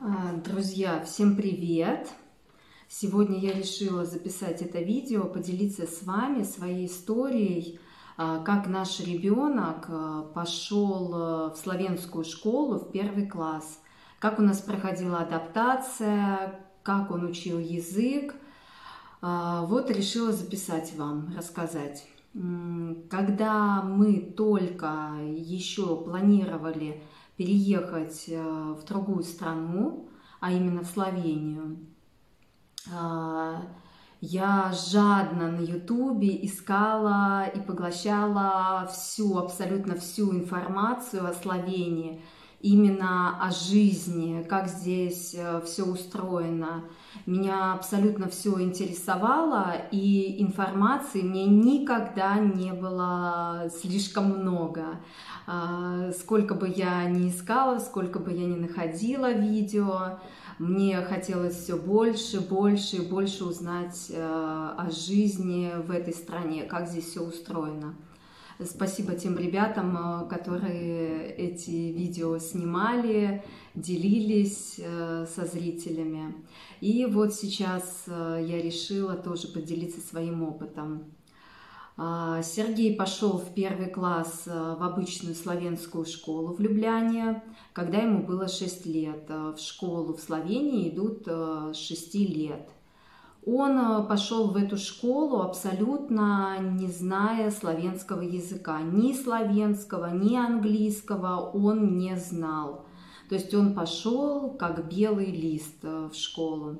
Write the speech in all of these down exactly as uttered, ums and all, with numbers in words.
А, Друзья, всем привет! Сегодня я решила записать это видео, поделиться с вами своей историей, а, как наш ребенок а, пошел а, в славянскую школу в первый класс, как у нас проходила адаптация, как он учил язык. А, Вот решила записать вам, рассказать. М, Когда мы только еще планировали переехать э, в другую страну, а именно в Словению, а, я жадно на Ютубе искала и поглощала всю, абсолютно всю информацию о Словении, именно о жизни, как здесь все устроено. Меня абсолютно все интересовало, и информации мне никогда не было слишком много. А, Сколько бы я ни искала, сколько бы я ни находила видео, мне хотелось все больше, больше и больше узнать э, о жизни в этой стране, как здесь все устроено. Спасибо тем ребятам, э, которые эти видео снимали, делились э, со зрителями. И вот сейчас э, я решила тоже поделиться своим опытом. Сергей пошел в первый класс в обычную славянскую школу в Любляне, когда ему было шесть лет. В школу в Словении идут с шести лет. Он пошел в эту школу абсолютно не зная славянского языка. Ни славянского, ни английского он не знал. То есть он пошел как белый лист в школу.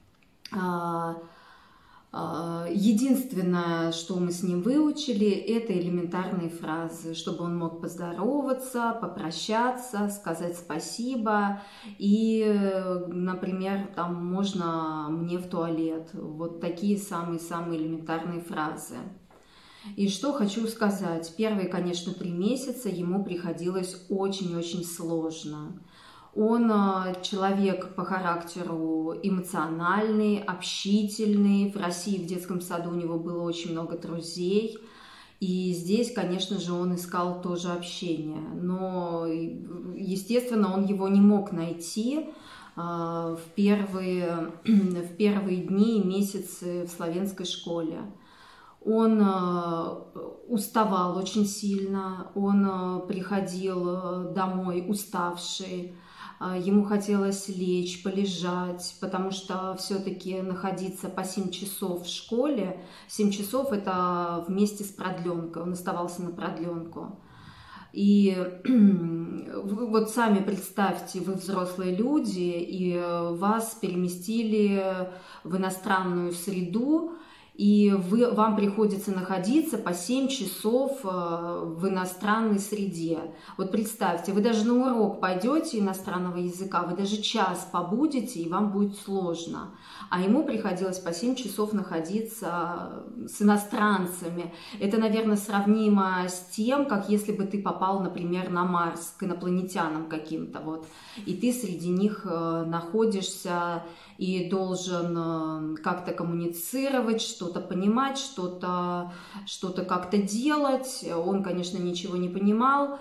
Единственное, что мы с ним выучили, это элементарные фразы, чтобы он мог поздороваться, попрощаться, сказать спасибо и, например, там можно мне в туалет. Вот такие самые-самые элементарные фразы. И что хочу сказать. Первые, конечно, три месяца ему приходилось очень-очень сложно. Он человек по характеру эмоциональный, общительный. В России в детском саду у него было очень много друзей. И здесь, конечно же, он искал тоже общение. Но, естественно, он его не мог найти в первые, в первые дни и месяцы в славянской школе. Он уставал очень сильно, он приходил домой уставший. Ему хотелось лечь, полежать, потому что все-таки находиться по семь часов в школе, семь часов это вместе с продленкой, он оставался на продленку. И вот сами представьте, вы взрослые люди, и вас переместили в иностранную среду, и вы, вам приходится находиться по семь часов в иностранной среде. Вот представьте, вы даже на урок пойдете иностранного языка, вы даже час побудете, и вам будет сложно. А ему приходилось по семь часов находиться с иностранцами. Это, наверное, сравнимо с тем, как если бы ты попал, например, на Марс к инопланетянам каким-то. Вот, и ты среди них находишься и должен как-то коммуницировать, что-то понимать, что-то что-то как-то делать. Он, конечно, ничего не понимал.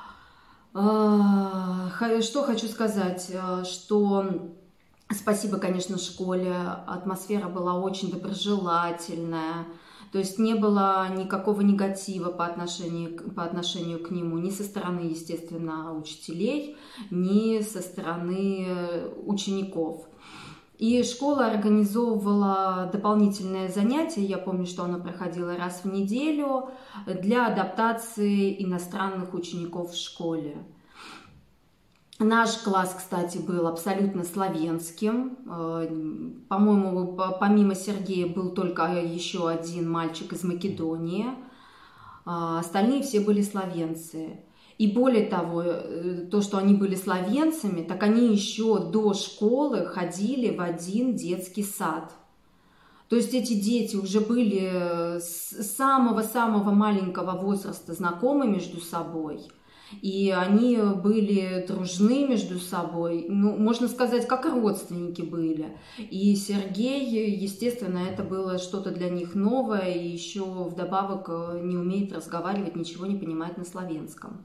Что хочу сказать, что спасибо, конечно, школе. Атмосфера была очень доброжелательная. То есть не было никакого негатива по отношению, по отношению к нему, ни со стороны, естественно, учителей, ни со стороны учеников. И школа организовывала дополнительное занятие, я помню, что оно проходило раз в неделю, для адаптации иностранных учеников в школе. Наш класс, кстати, был абсолютно славянским. По-моему, помимо Сергея был только еще один мальчик из Македонии. Остальные все были славянцы. И более того, то, что они были славянцами, так они еще до школы ходили в один детский сад. То есть эти дети уже были с самого-самого маленького возраста знакомы между собой. И они были дружны между собой, ну, можно сказать, как родственники были. И Сергей, естественно, это было что-то для них новое, и еще вдобавок не умеет разговаривать, ничего не понимает на славянском.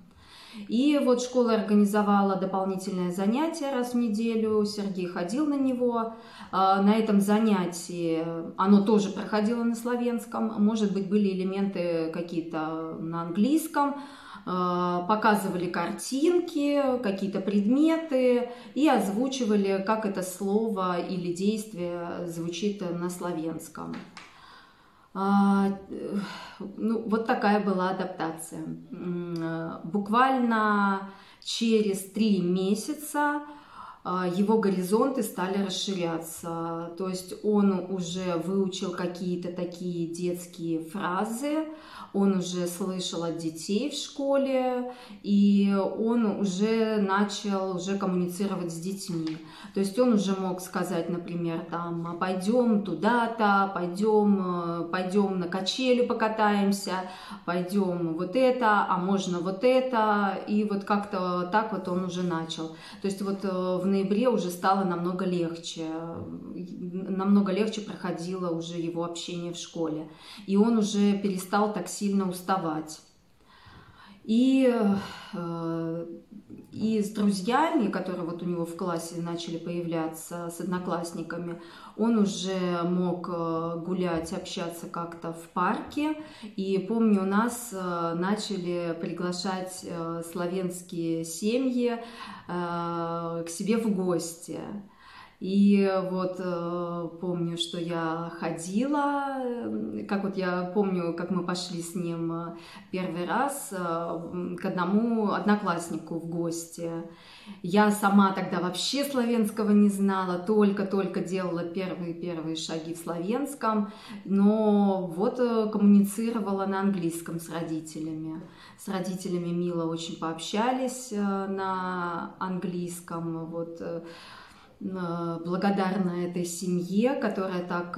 И вот школа организовала дополнительное занятие раз в неделю, Сергей ходил на него. На этом занятии оно тоже проходило на славянском, может быть, были элементы какие-то на английском, показывали картинки, какие-то предметы и озвучивали, как это слово или действие звучит на славянском. Ну, вот такая была адаптация. Буквально через три месяца его горизонты стали расширяться. То есть он уже выучил какие-то такие детские фразы, он уже слышал от детей в школе, и он уже начал уже коммуницировать с детьми. То есть он уже мог сказать, например, там, пойдем туда-то, пойдем, пойдем на качелю покатаемся, пойдем вот это, а можно вот это, и вот как-то так вот он уже начал. То есть вот в ноябре уже стало намного легче, намного легче проходило уже его общение в школе, и он уже перестал так сильно уставать. И, и с друзьями, которые вот у него в классе начали появляться, с одноклассниками, он уже мог гулять, общаться как-то в парке. И помню, у нас начали приглашать славянские семьи к себе в гости. И вот э, помню, что я ходила, как вот я помню, как мы пошли с ним первый раз э, к одному однокласснику в гости. Я сама тогда вообще славянского не знала, только-только делала первые-первые шаги в славянском, но вот э, коммуницировала на английском с родителями. С родителями мило очень пообщались э, на английском, вот. Э, благодарна этой семье, которая так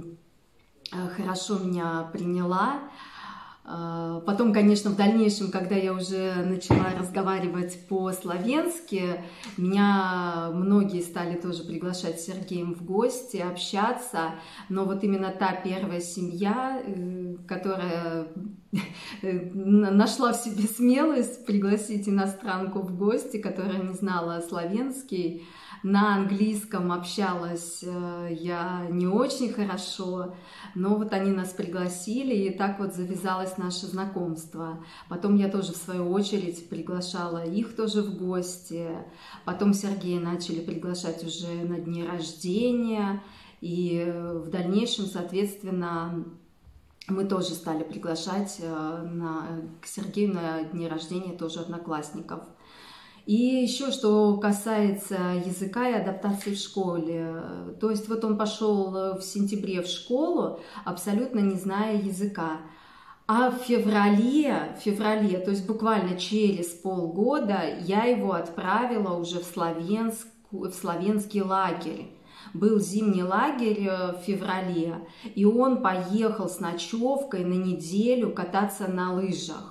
хорошо меня приняла. Потом, конечно, в дальнейшем, когда я уже начала разговаривать по-славянски, меня многие стали тоже приглашать с Сергеем в гости, общаться. Но вот именно та первая семья, которая нашла в себе смелость пригласить иностранку в гости, которая не знала славянский, на английском общалась я не очень хорошо, но вот они нас пригласили, и так вот завязалось наше знакомство. Потом я тоже, в свою очередь, приглашала их тоже в гости. Потом Сергея начали приглашать уже на дни рождения, и в дальнейшем, соответственно, мы тоже стали приглашать на, к Сергею на дни рождения тоже одноклассников. И еще, что касается языка и адаптации в школе. То есть вот он пошел в сентябре в школу, абсолютно не зная языка. А в феврале, в феврале, то есть буквально через полгода, я его отправила уже в, Славянск, в славянский лагерь. Был зимний лагерь в феврале, и он поехал с ночевкой на неделю кататься на лыжах.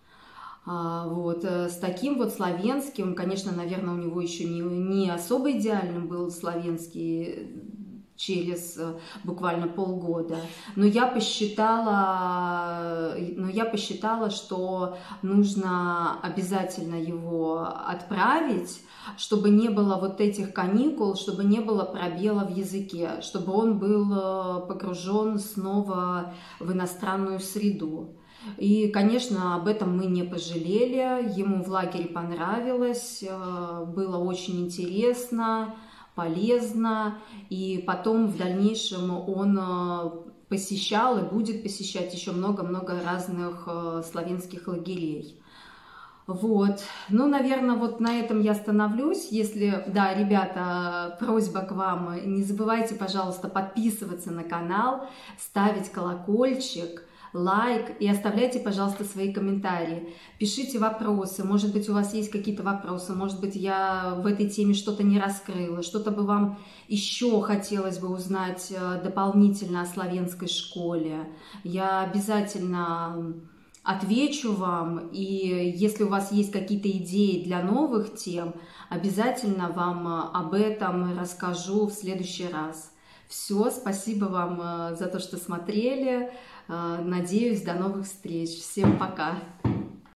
Вот, с таким вот славянским, конечно, наверное, у него еще не, не особо идеальным был славянский через буквально полгода, но я посчитала, но я посчитала, что нужно обязательно его отправить, чтобы не было вот этих каникул, чтобы не было пробела в языке, чтобы он был погружен снова в иностранную среду. И, конечно, об этом мы не пожалели, ему в лагере понравилось, было очень интересно, полезно, и потом в дальнейшем он посещал и будет посещать еще много-много разных славянских лагерей. Вот, ну, наверное, вот на этом я остановлюсь. Если, да, ребята, просьба к вам, не забывайте, пожалуйста, подписываться на канал, ставить колокольчик, лайк и оставляйте, пожалуйста, свои комментарии. Пишите вопросы, может быть, у вас есть какие-то вопросы, может быть, я в этой теме что-то не раскрыла, что-то бы вам еще хотелось бы узнать дополнительно о славянской школе. Я обязательно отвечу вам, и если у вас есть какие-то идеи для новых тем, обязательно вам об этом расскажу в следующий раз. Все, спасибо вам за то, что смотрели. Надеюсь, до новых встреч. Всем пока!